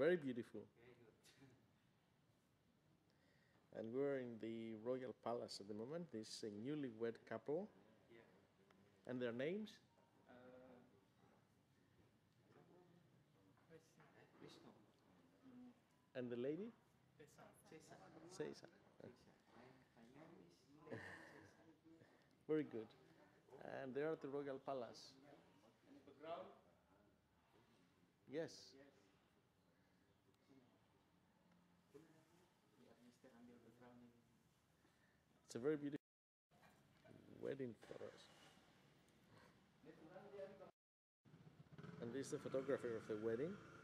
Very beautiful. Very good. And we're in the royal palace at the moment. This is a newlywed couple. Yeah. And their names? Vishnu. And the lady? Cesar. Caesar. Cesar. My name is Cesar. Very good. And they're at the royal palace. And the background? Yes. Yes. Yeah, Mr. Ambil background in. It's a very beautiful wedding photos. And this is the photographer of the wedding.